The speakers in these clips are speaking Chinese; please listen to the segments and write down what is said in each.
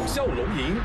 笑容营。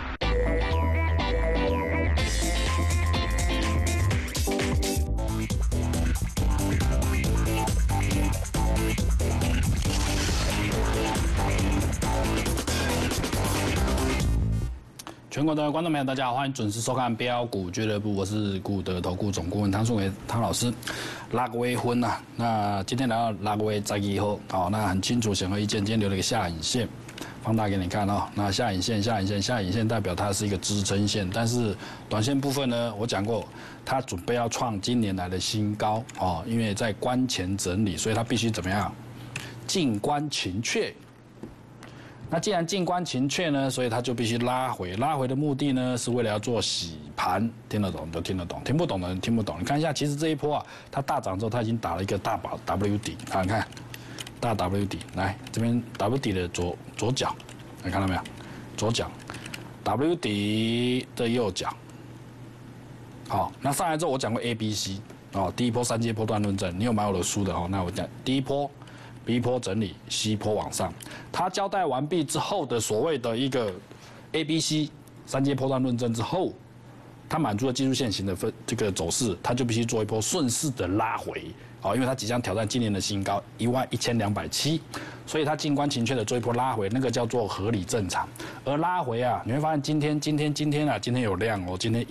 全国的观众朋友，大家好，欢迎准时收看标股俱乐部，我是股德投顾总顾问汤顺伟汤老师。6月份啊，那今天来到6月12号，好，那很清楚显而易见，今天留了一个下影线，放大给你看哦。那下影线代表它是一个支撑线，但是短线部分呢，我讲过，它准备要创今年来的新高哦，因为在关前整理，所以它必须怎么样？静观情却。那既然静观情却呢，所以它就必须拉回。拉回的目的呢，是为了要做洗盘。听得懂就听得懂，听不懂的人听不懂。你看一下，其实这一波啊，它大涨之后，它已经打了一个大宝 W 底。啊，你看，大 W 底，来这边 W 底的左脚，你看到没有？左脚 W 底的右脚。好，那上来之后我讲过 A、B、C 哦，第一波3阶波段论证，你有买我的书的哦？那我讲第一波。B 波整理 ，C 波往上。他交代完毕之后的所谓的一个 A、B、C 3阶波段论证之后，它满足了技术线型的这个走势，它就必须做一波顺势的拉回，因为它即将挑战今年的新高11270，所以它静观情却的做一波拉回，那个叫做合理正常。而拉回啊，你会发现今天有量哦，今天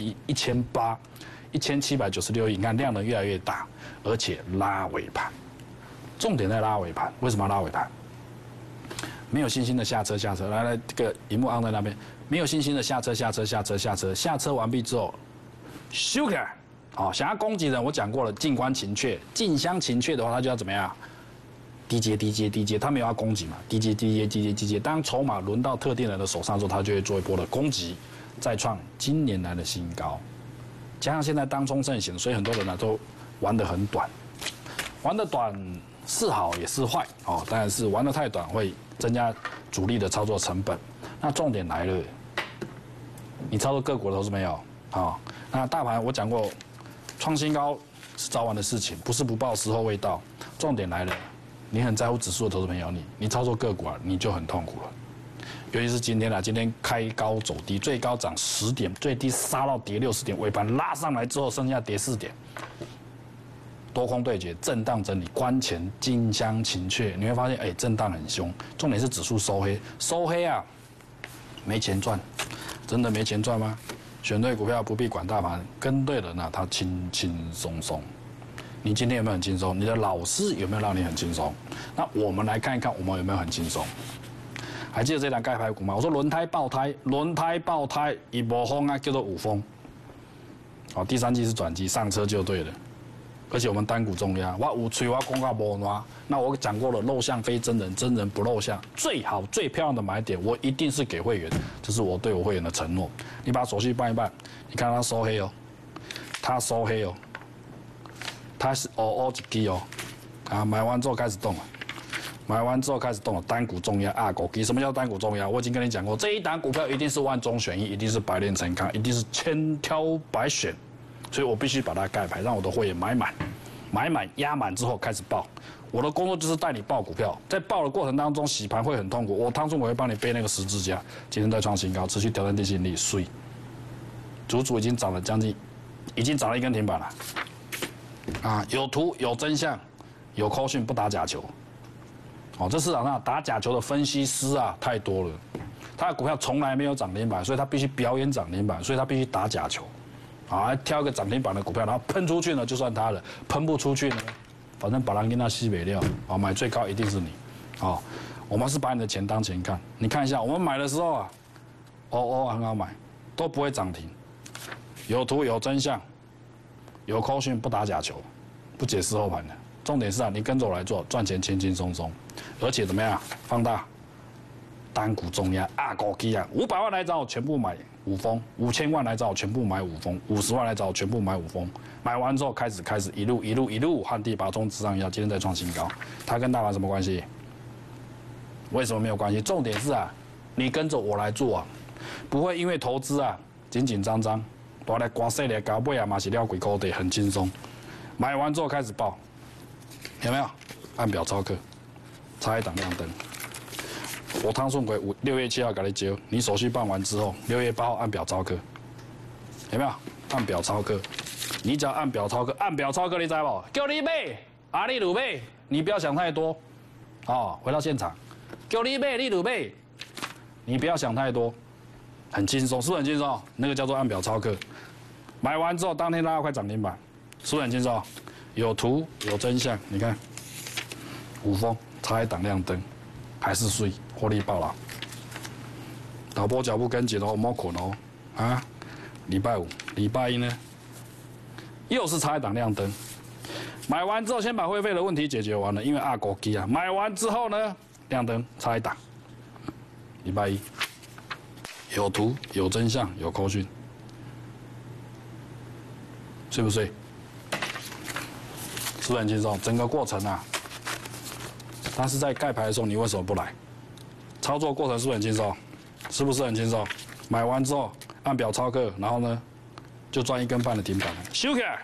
1796亿，你看量能越来越大，而且拉尾盘。重点在拉尾盘，为什么要拉尾盘？没有信心的下车，来，这个荧幕按在那边，没有信心的下车，下车完毕之后，修起来，好，想要攻击人，我讲过了，静观情却，静香情却的话，他就要怎么样？低阶，他没有要攻击嘛，低阶，当筹码轮到特定人的手上之后，他就会做一波的攻击，再创今年来的新高。加上现在当冲盛行，所以很多人呢都玩得很短，玩得短。是好也是坏哦，当然是玩得太短会增加主力的操作成本。那重点来了，你操作个股的投资没有？好，那大盘我讲过，创新高是早晚的事情，不是不报时候未到。重点来了，你很在乎指数的投资朋友，你操作个股啊，你就很痛苦了。尤其是今天啊，今天开高走低，最高涨10点，最低杀到跌60点，尾盘拉上来之后剩下跌4点。多空对决，震荡整理，关前静香情却，你会发现，震荡很凶。重点是指数收黑啊，没钱赚，真的没钱赚吗？选对股票不必管大盘，跟对人啊，他轻轻松松。你今天有没有很轻松？你的老师有没有让你很轻松？那我们来看一看，我们有没有很轻松？还记得这档盖牌股吗？我说轮胎爆胎，一波风啊，叫做五风。好，第3季是转机，上车就对了。而且我们单股重压，我有吹我公告无拿。那我讲过了，露相非真人，真人不露相。最好最漂亮的买点，我一定是给会员，这是我对我会员的承诺。你把手续办一办，你看他收黑哦，他是一支哦，啊，买完之后开始动了，单股重压啊，狗基。什么叫单股重压？我已经跟你讲过，这一档股票一定是万中选一，一定是百炼成钢，一定是千挑百选。所以我必须把它盖牌，让我的会员买满压满之后开始报。我的工作就是带你报股票，在报的过程当中洗盘会很痛苦。我汤中我会帮你背那个10字架，今天再创新高，持续挑战地心引力，水足足已经涨了一根停板了。啊，有图有真相，有扣讯不打假球。哦，这市场上打假球的分析师啊太多了，他的股票从来没有涨停板，所以他必须表演涨停板，所以他必须打假球。啊，挑一个涨停板的股票，然后喷出去呢，就算它了；喷不出去呢，反正把人跟他西北料。啊，买最高一定是你。哦，我们是把你的钱当钱看。你看一下，我们买的时候啊，很好买，都不会涨停，有图有真相，有扣讯不打假球，不解释后盘的。重点是啊，你跟着我来做，赚钱轻轻松松，而且怎么样？放大。单股重压啊，狗基啊，500万来找我全部买5封，5000万来找我全部买5封，50万来找我全部买5封。买完之后开始一路旱地拔葱直上腰，今天再创新高。它跟大盘什么关系？为什么没有关系？重点是啊，你跟着我来做啊，不会因为投资啊紧紧张张，我来刮细的高背啊嘛是料鬼高的很轻松。买完之后开始报，有没有？按表操课，差一档亮灯。 我汤顺奎6月7号给你交，你手续办完之后，6月8号按表操课，有没有？按表操课，你只要按表操课，按表操课，你知不？叫你买，啊你就买，你不要想太多。哦，回到现场，叫你买，你就买，你不要想太多，很轻松，是不是很轻松？那个叫做按表操课。买完之后，当天拉到快涨停板，是不是很轻松？有图有真相，你看，五峰差一档亮灯，还是水，获利爆了。导播脚步跟紧哦，莫捆哦，啊，礼拜五、礼拜一呢，又是差一档亮灯。买完之后，先把会费的问题解决完了，因为阿国基啊，买完之后呢，亮灯差一档。礼拜一有图有真相有扣讯，睡不睡？是不是很轻松？整个过程啊，但是在盖牌的时候，你为什么不来？操作过程是不是很轻松？是不是很轻松？买完之后按表操课，然后呢，就赚1根半的停板了，收起来。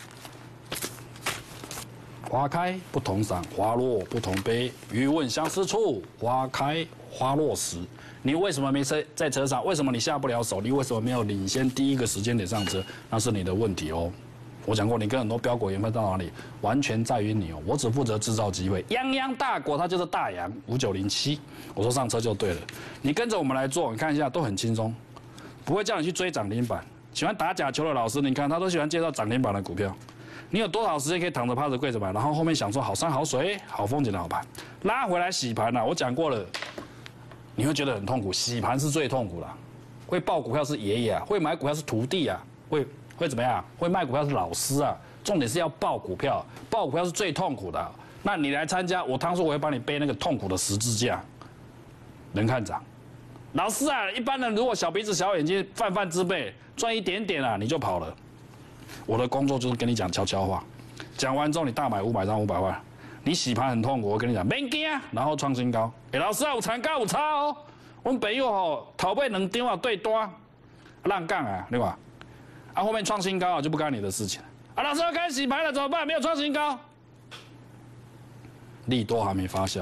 花开不同赏，花落不同悲。欲问相思处，花开花落时。你为什么没在车上？为什么你下不了手？你为什么没有领先第一个时间点上车？那是你的问题哦。我讲过，你跟很多标股研发到哪里，完全在于你哦。我只负责制造机会。泱泱大国，它就是大洋5907。我说上车就对了。你跟着我们来做，你看一下都很轻松，不会叫你去追涨停板。喜欢打假球的老师，你看他都喜欢介绍涨停板的股票。你有多少时间可以躺着趴着跪着买，然后后面想说好山好水好风景的好盘，拉回来洗盘了。我讲过了，你会觉得很痛苦，洗盘是最痛苦的。会报股票是爷爷啊，会买股票是徒弟啊，会怎么样？会卖股票是老师啊。重点是要报股票，报股票是最痛苦的。那你来参加，我汤叔我会帮你背那个痛苦的十字架，人看涨。老师啊，一般人如果小鼻子小眼睛，泛泛之辈，赚一点点啊，你就跑了。我的工作就是跟你讲悄悄话，讲完之后你大买500张500万，你洗盘很痛苦，我跟你讲，免惊，然后创新高。老师啊，有参加有差哦。我们朋友吼头尾2张啊对单，浪杠啊，对吧？啊后面创新高啊就不干你的事情了。啊老师要开始洗盘了怎么办？没有创新高，利多还没发酵。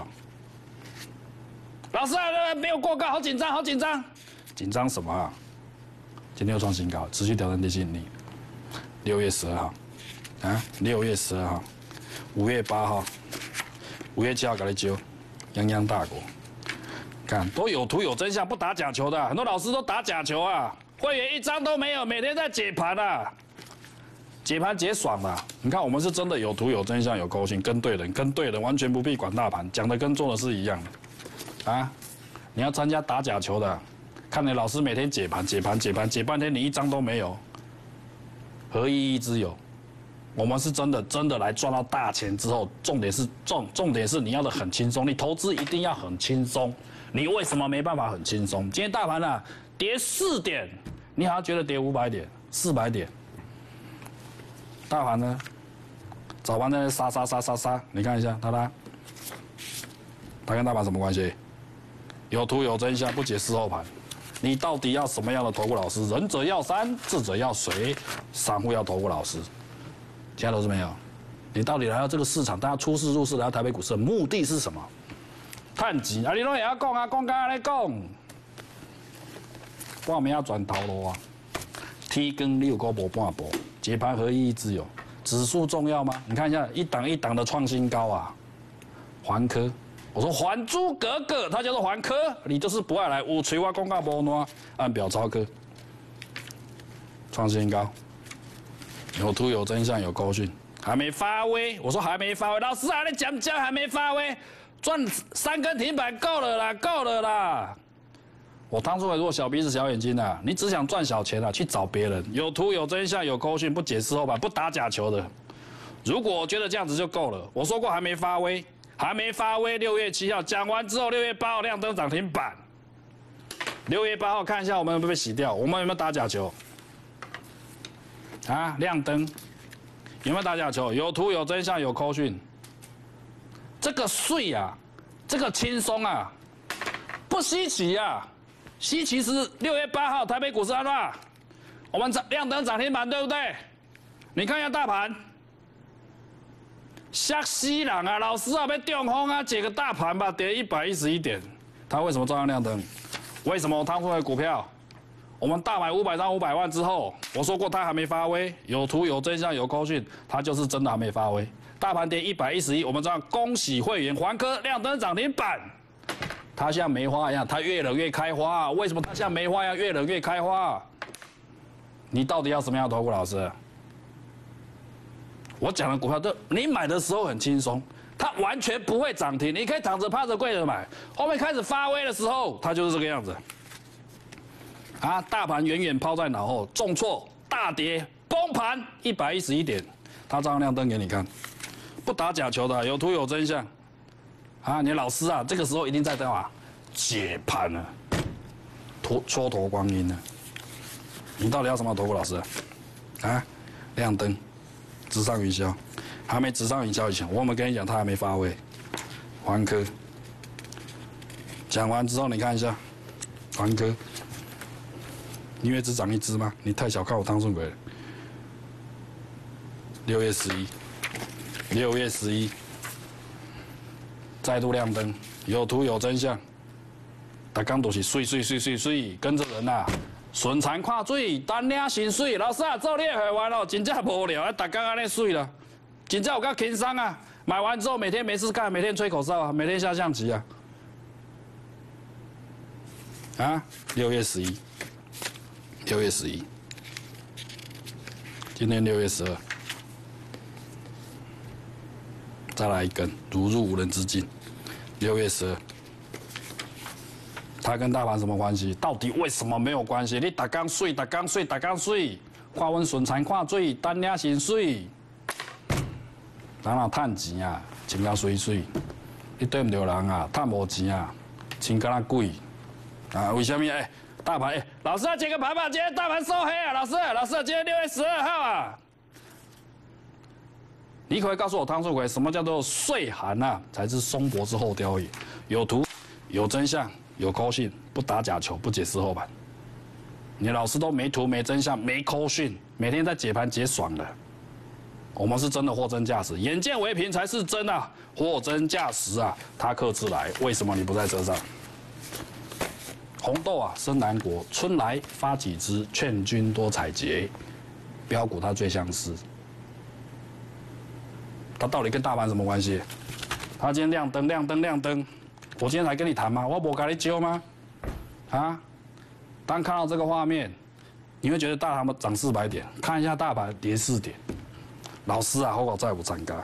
老师啊，没有过高，好紧张，好紧张，紧张什么啊？今天又创新高，持续挑战地心引力。6月12号，啊，6月12号，5月8号，5月7号给你揪，泱泱大国，看都有图有真相，不打假球的，很多老师都打假球啊，会员1张都没有，每天在解盘啊，解盘解爽了。你看我们是真的有图有真相有勾心，跟对人，完全不必管大盘，讲的跟做的是一样的，啊，你要参加打假球的，看你老师每天解盘，解半天你1张都没有。何意义之有？我们是真的来赚到大钱之后，重点是你要的很轻松，你投资一定要很轻松。你为什么没办法很轻松？今天大盘啊跌4点，你好像觉得跌500点、400点，大盘呢早盘在那杀，你看一下它跟大盘什么关系？有图有真相，不解事后盘。你到底要什么样的投顾老师？仁者要山，智者要水，散户要投顾老师。现在都是没有。你到底来到这个市场，大家出世入市来到台北股市的目的是什么？探钱啊！你拢也要讲啊，讲干安尼讲。我们要转头路啊！天光6股无半步，解盘何意义之有？指数重要吗？你看一下一档一档的创新高啊！环科。我说《还珠格格》，它叫做环科，你就是不爱来。有锤我公告无烂，按表操课，创新高，有图有真相有勾讯，还没发威。我说还没发威，老师啊，你讲还没发威，赚3根停板够了啦。我当初如果小鼻子小眼睛啊，你只想赚小钱啊，去找别人。有图有真相有勾讯，不解事后盘，不打假球的。如果我觉得这样子就够了，我说过还没发威。6月7号讲完之后，6月8号亮灯涨停板。6月8号看一下我们有没有被洗掉，我们有没有打假球？啊，亮灯，有没有打假球？有图有真相有扣讯。这个税啊，这个轻松啊，不稀奇啊，稀奇是6月8号台北股市安吧？我们亮灯涨停板对不对？你看一下大盘。吓死人啊！老师啊，要中风啊！解个大盘吧，跌111点， 它为什么照样亮灯？为什么汤富的股票，我们大买500张500万之后，我说过它还没发威，有图有真相有扣讯，它就是真的还没发威。大盘跌111，我们这样恭喜会员环科亮灯涨停板。它像梅花一样，它越冷越开花。为什么它像梅花一样越冷越开花？你到底要什么样的投顾老师？我讲的股票都，你买的时候很轻松，它完全不会涨停，你可以躺着趴着跪着买。后面开始发威的时候，它就是这个样子。啊，大盘远远抛在脑后，重挫大跌崩盘111点，它照样亮灯给你看，不打假球的，有图有真相。啊，你老师啊，这个时候一定在干嘛？解盘了，蹉跎光阴了。你到底要什么投顾老师？啊，亮灯，直上云霄，还没直上云霄以前，我们跟你讲，它还没发威。环科，讲完之后你看一下，环科，你以为只涨一只吗？你太小看我汤顺鬼了。6月11。再度亮灯，有图有真相，大家都是水，跟着人呐，顺产看水，单领薪水。老师啊，做你的会员哦，真正无聊，大家安尼水啦，真正有够轻松啊！买完之后每天没事干，每天吹口哨啊，每天下象棋啊。啊，6月11，今天6月12。再来一根，如入无人之境。6月12，它跟大盘什么关系？到底为什么没有关系？你打刚睡，看阮顺产看水，单领薪水，人若趁钱啊，穿甲水，你对唔对人啊？趁无钱啊，穿甲那鬼啊？为什么？大盘老师要解个盘吧，今天大盘收黑啊，老师，今天6月12号啊。你可不可以告诉我，汤素奎，什么叫做岁寒啊？才是松柏之后凋也。有图，有真相，有扣讯，不打假球，不解释后盘。你老师都没图、没真相、没扣讯，每天在解盘解爽了。我们是真的货真价实，眼见为凭才是真啊，货真价实啊。他克制来，为什么你不在车上？红豆啊，生南国，春来发几枝，劝君多采撷。标股它最相似。它到底跟大盘什么关系？它今天亮灯，我今天才跟你谈吗？我没跟你揪吗？啊！当看到这个画面，你会觉得大盘涨400点，看一下大盘跌4点。老师啊，好在有参加，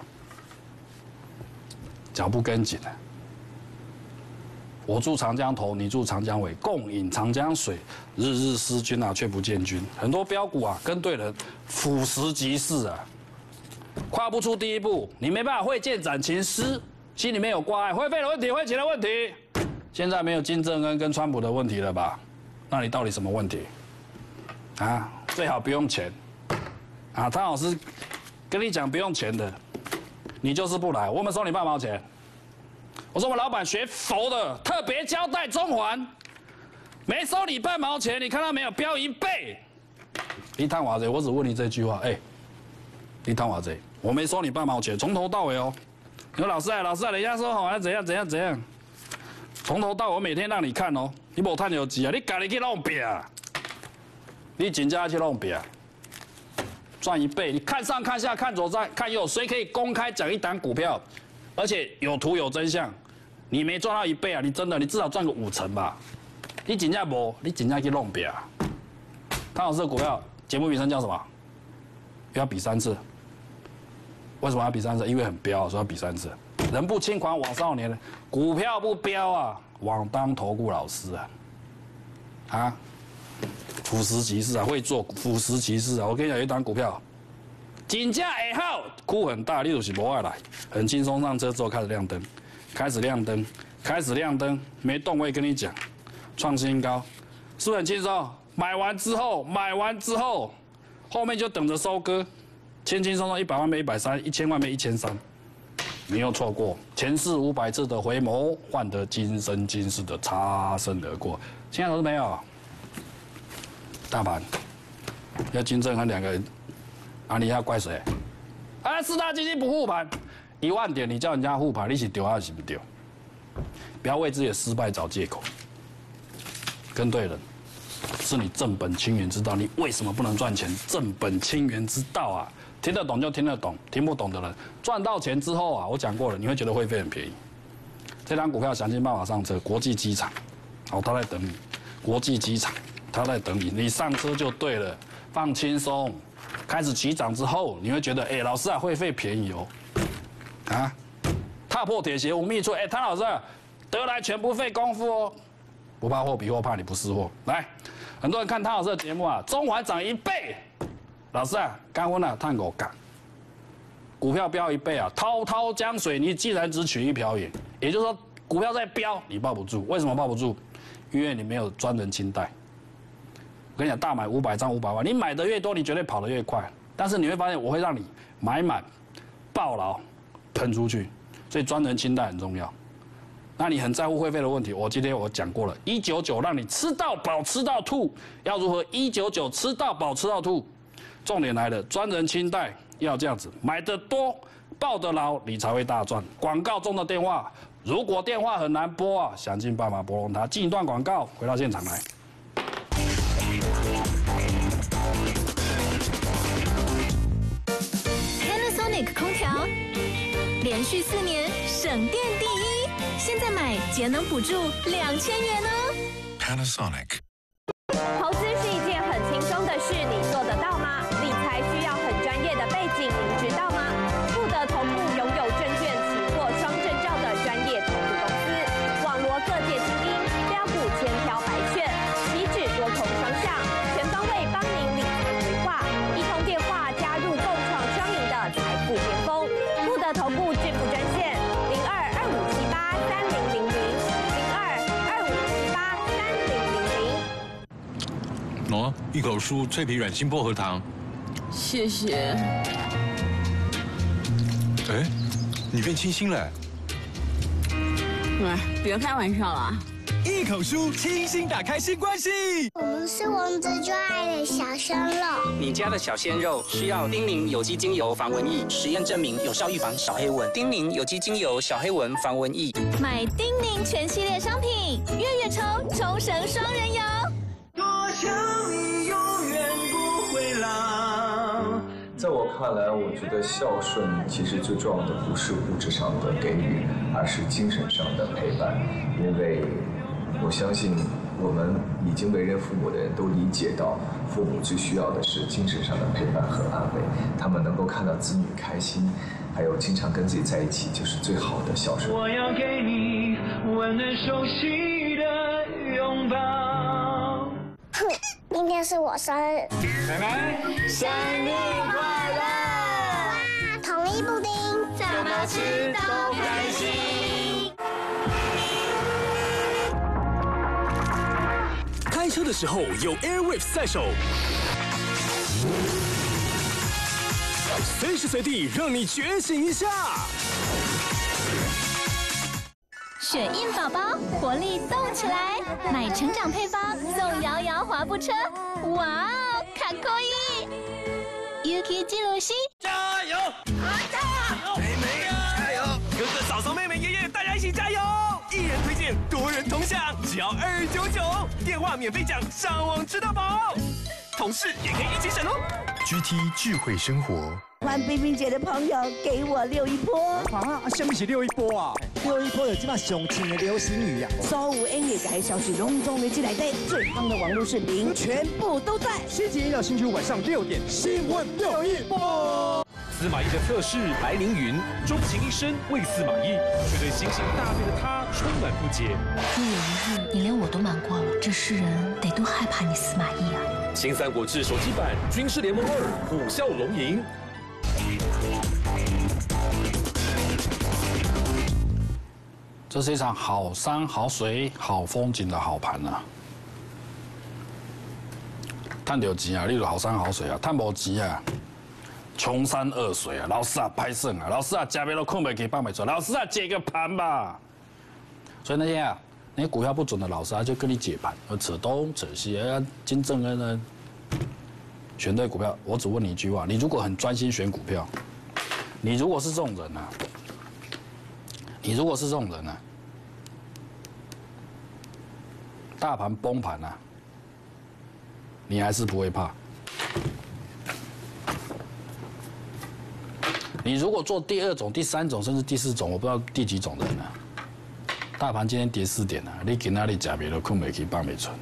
脚步跟紧了。我住长江头，你住长江尾，共饮长江水，日日思君啊，却不见君。很多标股啊，跟对人，俯拾即是啊。跨不出第一步，你没办法会见斩情丝，心里面有挂碍，会费的问题，会钱的问题。现在没有金正恩跟川普的问题了吧？那你到底什么问题？啊，最好不用钱。啊，汤老师跟你讲不用钱的，你就是不来，我们收你半毛钱。我说我们老板学佛的，特别交代中环，没收你半毛钱，你看到没有？标1倍。你贪我这，我只问你这句话，你贪我这，我没收你半毛钱，从头到尾哦。你说老师啊，人家说好要怎样，从头到尾我每天让你看哦，你无赚有钱啊，你家己去弄拼啊，你真正去弄拼，赚1倍，你看上看下看左看右，谁可以公开讲一档股票，而且有图有真相，你没赚到1倍啊，你至少赚个5成吧，你真正无，你真正去弄拼啊。汤老师的股票节目名称叫什么？要比3次。为什么要比3次？因为很彪，所以要比3次。人不轻狂枉少年，股票不彪啊，枉当投顾老师啊！啊，俯拾即是啊，会做俯拾即是啊！我跟你讲，有一档股票，金价会好，哭很大，你就是不爱来，很轻松上车之后开始亮灯，没动我也跟你讲，创新高，是不是很轻松？买完之后，后面就等着收割。轻轻松松100万倍130，1000万倍1300，没有错过。前世500次的回眸，换得今生今世的擦身而过。现在都是没有。大盘要金正恩2个人，啊，你要怪谁？啊，4大基金不护盘，1万点你叫人家护盘，你是丢还是不丢？ 不要为自己的失败找借口。跟对人，是你正本清源之道。你为什么不能赚钱？正本清源之道啊，听得懂就听得懂，听不懂的人赚到钱之后啊，我讲过了，你会觉得会费很便宜。这张股票想尽办法上车，国际机场，好，他在等你。国际机场，他在等你，你上车就对了，放轻松。开始起涨之后，你会觉得，老师啊，会费便宜哦，啊，踏破铁鞋无觅处。谭老师，得来全不费功夫哦，不怕货比货，怕你不识货。来，很多人看谭老师的节目啊，中环涨1倍，老师啊，刚问了探狗港，股票飙1倍啊，滔滔江水你既然只取一瓢饮，也就是说股票在飙，你抱不住，为什么抱不住？因为你没有专人清贷。我跟你讲，大买500张500万，你买的越多，你绝对跑得越快。但是你会发现，我会让你买满、抱牢、喷出去，所以专人清贷很重要。那你很在乎会费的问题，今天我讲过了，199让你吃到饱、吃到吐，要如何199吃到饱、吃到吐？重点来了，专人清贷要这样子，买得多、抱得牢，你才会大赚。广告中的电话。如果电话很难拨啊，想尽办法拨通它。进一段广告，回到现场来。 Panasonic 空调连续4年省电第1，现在买节能补助2000元哦。 Panasonic。 投资是一件很轻松的事，你做得到吗？理财需要很专业的背景，您知道吗？富德投顾拥有证券期货双证照的专业投顾公司，网罗各界精英，标股千挑百选，期指多空双向，全方位帮您理财规划。一通电话加入共创双赢的财富巅峰。富德投顾致富专线02-2578-3000，02-2578-3000。 喏，一口酥脆皮软心薄荷糖。 谢谢。 哎，你变清新了。 喂，别开玩笑了。 一口酥，清新打开新关系。 我们是王子最爱的小鲜肉。 你家的小鲜肉需要丁宁有机精油防蚊液，实验证明有效预防小黑蚊。丁宁有机精油小黑蚊防蚊液。 买丁宁全系列商品，月抽冲绳双人游。 多想你永远不会老。 在我看来，我觉得孝顺其实最重要的不是物质上的给予，而是精神上的陪伴。因为我相信我们已经为人父母的人都理解到，父母最需要的是精神上的陪伴和安慰。他们能够看到子女开心，还有经常跟自己在一起，就是最好的孝顺。 我要给你温暖熟悉的拥抱。 哼，明天是我生日， 奶奶， 生日快乐！哇，统一布丁，怎么吃都开心。 开车的时候有 Airwaves 在手，随时随地让你觉醒一下。 雪印宝宝，活力动起来！买成长配方送摇摇滑步车，哇哦，卡可以 ！Yuki 基鲁西， 加油！加油！妹妹啊，加油！哥哥、嫂嫂、妹妹、爷爷，大家一起加油！一人推荐，多人同享，只要299，电话免费讲，上网吃到饱，同事也可以一起省哦。 GT 智慧生活。 欢冰冰姐的朋友给我溜一波啊！什么是溜一波啊？溜一波有这么上新的流行语啊！ 所有音乐改消息隆重的进来对，最夯的网络视频全部都在。 星期一到星期五晚上6点，新闻溜一波。 司马懿的侧室白凌云钟情一生为司马懿，却对行刑大罪的他充满不解。 若有一日你连我都瞒过了，这世人得多害怕你司马懿啊！ 新三国志手机版《军事联盟2》虎啸龙吟。 这是一场好山好水好风景的好盘啊！赚到钱啊，例如好山好水啊；赚无钱啊，穷山恶水啊。老师啊，拍胜啊！老师啊，加倍都困不起，放不出来。老师啊，解个盘吧。所以那些股票不准的老师啊，就跟你解盘，扯东扯西啊。金正恩呢，选对股票，我只问你一句话：你如果很专心选股票，你如果是这种人啊。你如果是这种人呢， 大盘崩盘啊，你还是不会怕。你如果做第2种、第3种，甚至第4种，我不知道第几种的人啊，大盘今天跌4点啊，你今仔日吃袂落，困袂去，放袂存。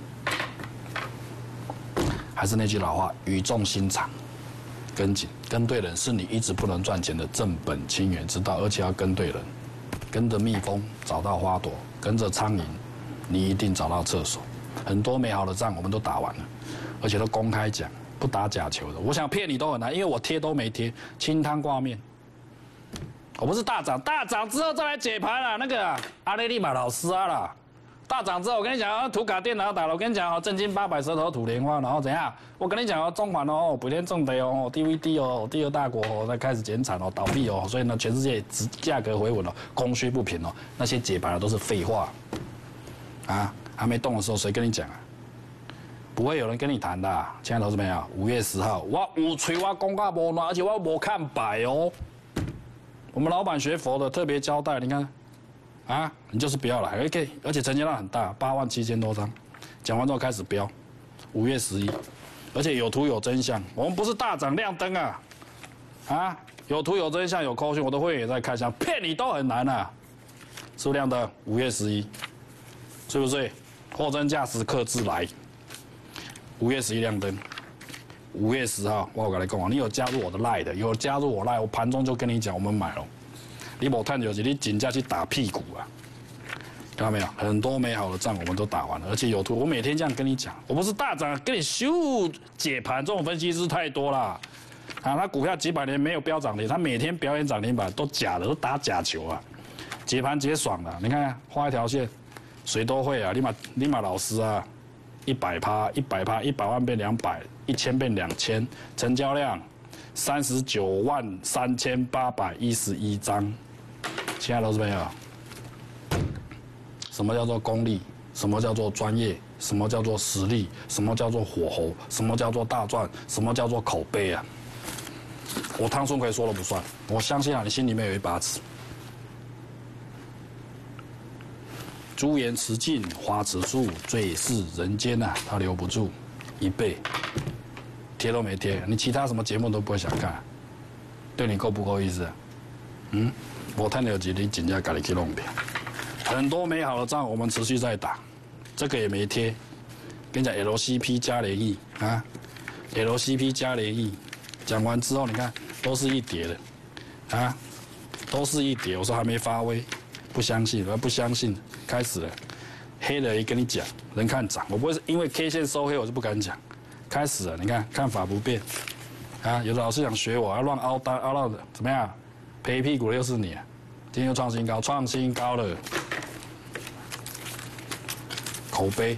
还是那句老话，语重心长，跟紧，跟对人是你一直不能赚钱的正本清源之道，而且要跟对人，跟着蜜蜂找到花朵，跟着苍蝇，你一定找到厕所。很多美好的仗我们都打完了，而且都公开讲，不打假球的。我想骗你都很难，因为我贴都没贴，清汤挂面。我不是大涨，大涨之后再来解盘啦。那个阿雷利马老师啊啦，大涨之后我跟你讲，图卡电脑打了，我跟你讲哦，正经800舌头吐莲花，然后怎样？我跟你讲哦，中环哦，补天重跌哦 ，DVD 哦，第2大国哦，在开始减产哦，倒闭哦，所以呢，全世界价格回稳哦，供需不平哦，那些解盘的都是废话。啊，还没动的时候，谁跟你讲啊？不会有人跟你谈的、啊，亲爱的投资朋友，5月10号，我有吹我公告无暖，而且我无看白哦。我们老板学佛的特别交代，你看，啊，你就是不要来 ，OK， 而且成交量很大，87000多张，讲完之后开始飙，5月11，而且有图有真相，我们不是大涨亮灯啊，啊，有图有真相有扣讯，我的会员也在开箱，骗你都很难啊，是不是亮灯？5月11，是不是？货真价实，客制来，5月11亮灯。5月10号，我跟你讲啊，你有加入我的 LINE 的，有加入我 LINE， 我盘中就跟你讲，我们买了。你没看就是你紧价去打屁股啊，看到没有？很多美好的仗我们都打完了，而且有图。我每天这样跟你讲，我不是大涨跟你咻解盘，这种分析师太多了。啊，他股票几百年没有飙涨停，他每天表演涨停板都假的，都打假球啊，解盘解爽了。你看画一条线，谁都会啊，立马老师啊。100%，100%，100万变200，1000变2000，成交量393811张。亲爱的投资朋友，什么叫做功力？什么叫做专业？什么叫做实力？什么叫做火候？什么叫做大赚？什么叫做口碑啊？我汤孙奎说了不算，我相信啊，你心里面有一把尺。朱颜辞镜花辞树，最是人间呐，他留不住1倍，贴都没贴，你其他什么节目都不会想看，对你够不够意思啊？我探了几你紧价给你去弄掉，很多美好的仗我们持续在打，这个也没贴，跟你讲 LCP 加联益啊 ，LCP 加联益，讲完之后你看都是一叠的，啊，都是一叠，我说还没发威，不相信，我不相信。开始了，黑的也跟你讲，人看涨，我不会是因为 K 线收黑我就不敢讲。开始了，你看看法不变，啊，有的老师想学我，要乱凹单凹到的怎么样？赔屁股的又是你啊！今天又创新高，创新高了，口碑，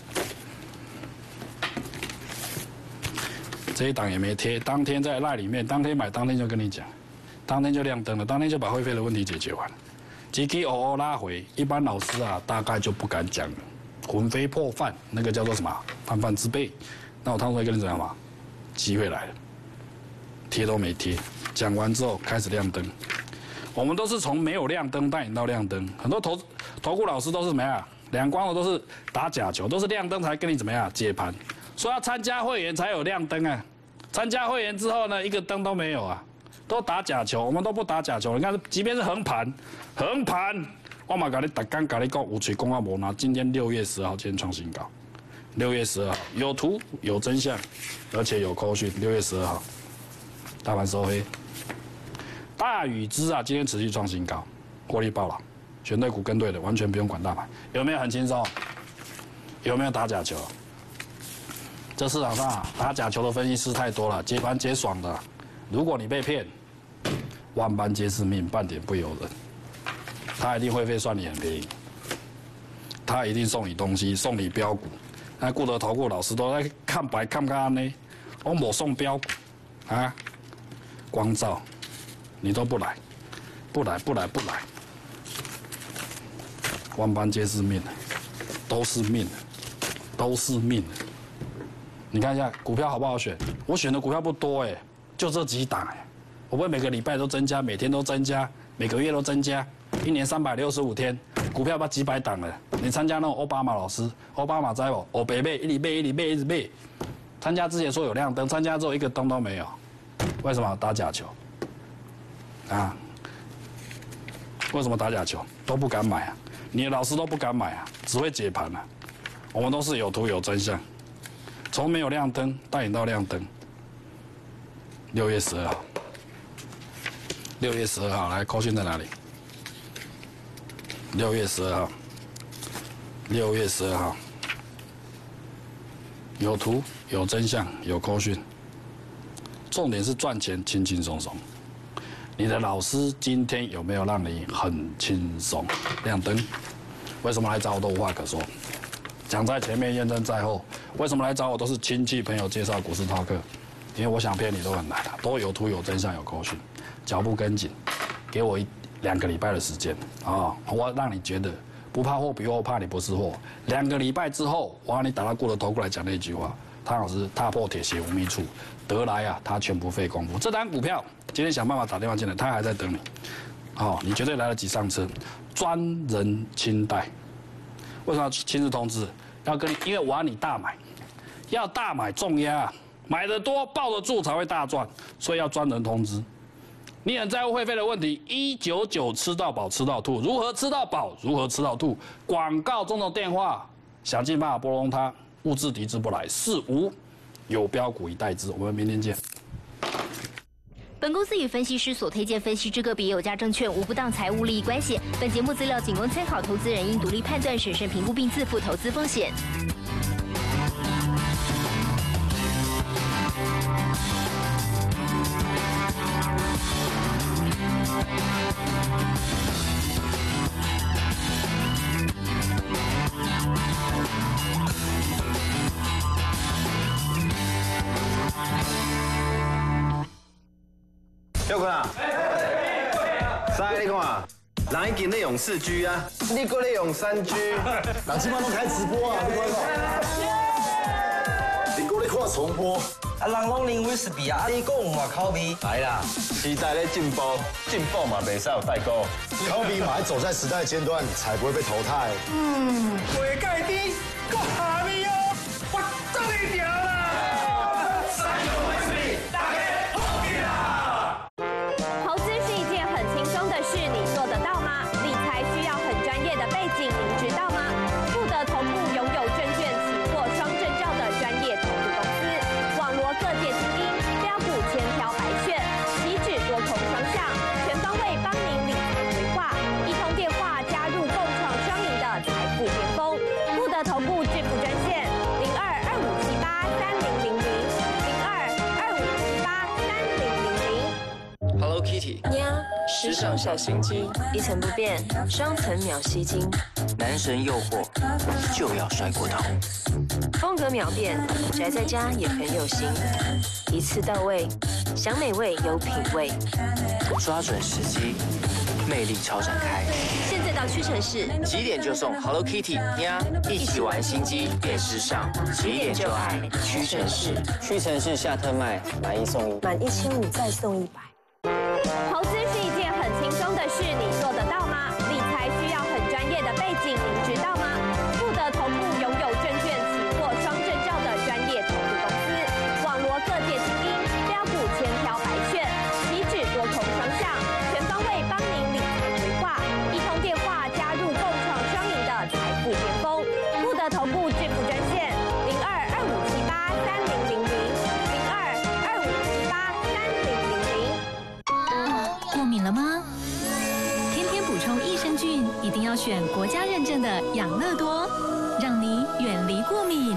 这一档也没贴，当天在LINE里面，当天买当天就跟你讲，当天就亮灯了，当天就把会费的问题解决完了。几期偶尔拉回，一般老师啊大概就不敢讲了，魂飞魄散，那个叫做什么？泛泛之辈。那我汤叔跟你讲嘛，机会来了，贴都没贴，讲完之后开始亮灯。我们都是从没有亮灯带引到亮灯，很多投顾老师都是怎么样？两光的都是打假球，都是亮灯才跟你怎么样解盘，说要参加会员才有亮灯啊，参加会员之后呢，一个灯都没有啊。都打假球，我们都不打假球。你看，即便是横盘，我嘛跟你大刚跟你讲，有吹公话无拿。今天6月10号，今天创新高。6月12号有图有真相，而且有扣讯。6月12号，大盘收黑。大宇资啊，今天持续创新高，获利爆了，选对股跟对的，完全不用管大盘，有没有很轻松？有没有打假球？这市场上打假球的分析师太多了，解盘解爽的。如果你被骗，万般皆是命，半点不由人。他一定会费算你很便宜，他一定送你东西，送你标股。那顾得投顾老师都在看白看干呢，我没送标股啊，光照你都不来，不来，万般皆是命，都是命，都是命。你看一下股票好不好选？我选的股票不多哎。就这几档哎，我不会每个礼拜都增加，每天都增加，每个月都增加，1年365天，股票不几百档了。 你参加那种奥巴马老师，奥巴马在不？我北背，一直背。参加之前说有亮灯，参加之后一个灯都没有，为什么打假球？啊？为什么打假球？都不敢买啊！你的老师都不敢买啊，只会解盘啊。我们都是有图有真相，从没有亮灯带领到亮灯。6月12号，6月12号，来扣讯在哪里？6月12号，6月12号，有图有真相有扣讯，重点是赚钱轻轻松松。你的老师今天有没有让你很轻松？亮灯，为什么来找我都无话可说？讲在前面，验证在后。为什么来找我都是亲戚朋友介绍股市套课？因为我想骗你都很难了，都有图有真相有扣讯，脚步跟紧，给我2个礼拜的时间啊！我让你觉得不怕货比货，怕你不是货。2个礼拜之后，我让你打到过了头过来讲那句话：汤老师踏破铁鞋无觅处，得来啊，他全不费功夫。这单股票今天想办法打电话进来，他还在等你。好，你绝对来得及上车，专人亲带。为什么要亲自通知？要跟你，因为我要你大买，要大买重压。买得多抱得住才会大赚，所以要专人通知。你很在乎会费的问题，199吃到饱吃到吐，如何吃到饱，如何吃到吐？广告中的电话，想尽办法拨通它，物质抵制不来，45有标股以待之。我们明天见。 本公司与分析师所推荐分析之个别有价证券无不当财务利益关系。本节目资料仅供参考，投资人应独立判断、审慎评估并自负投资风险。 耀坤啊，啥你看？人已经在用4G 啊，你搁在用3G， 人即摆拢开直播啊，你看你搁在看重播， 啊，人拢啉威士忌啊，你讲有口味。 来啦，时代在进步，进步嘛袂使有代沟。 口味嘛要走在时代尖端，才不会被淘汰。 袂改的，够下面哦，我终于掉了。3个威士忌，大家好起啦！ 投资是一件很轻松的事，你做得到吗？理财需要很专业的背景，您知道吗？富德投顾拥有证券期货双证照的专业投顾公司，网罗各界精英，标股千挑百选，期指多空双向，全方位帮您理财规划。一通电话加入共创双赢的财富巅峰。富德投顾致富专线02-2578-3000，02-2578-3000。 Hello Kitty， 呀， 时尚小心机， 一层不变，双层秒吸睛， 男神诱惑就要摔过头， 风格秒变，宅在家也很有型，一次到位，想美味有品味， 抓准时机，魅力超展开。 现在到屈臣氏， 几点就送 Hello Kitty 呀，一起玩心机变时尚，几点就爱屈臣氏。 屈臣氏夏特卖，买1送1， 满1500再送100。投资是一件很轻松的事，你做得到吗？理财需要很专业的背景，您知道吗？富德投顾拥有证券期货双证照的专业投顾公司，网罗各界精英，标股千挑百选，期指多空双向，全方位帮您理财规划。一通电话加入共创双赢的财富巅峰。富德投顾致富专线02-2578-3000，02-2578-3000。 过敏了吗？天天补充益生菌，一定要选国家认证的养乐多，让你远离过敏。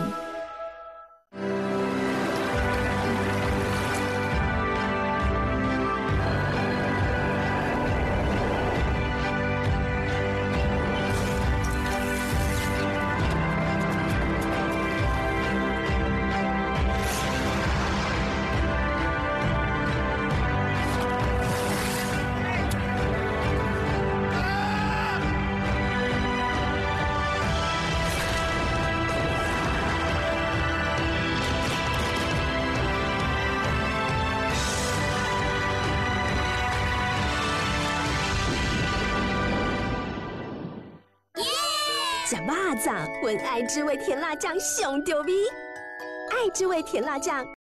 早，闻爱之味甜辣酱上着味，爱之味甜辣酱。